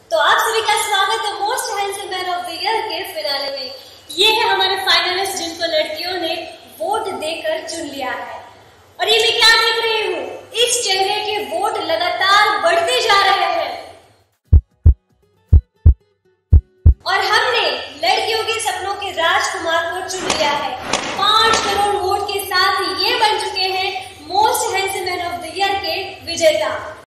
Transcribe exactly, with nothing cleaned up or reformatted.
तो आप सभी का स्वागत है most handsome man of the year के फिनाले में। ये है हमारे फाइनलिस्ट जिनको लड़कियों ने वोट देकर चुन लिया है। और ये मैं क्या देख रही हूँ, इस चेहरे के वोट लगातार बढ़ते जा रहे हैं और हमने लड़कियों के सपनों के राजकुमार को चुन लिया है। पांच करोड़ वोट के साथ ये बन चुके हैं most handsome man of the year के विजेता।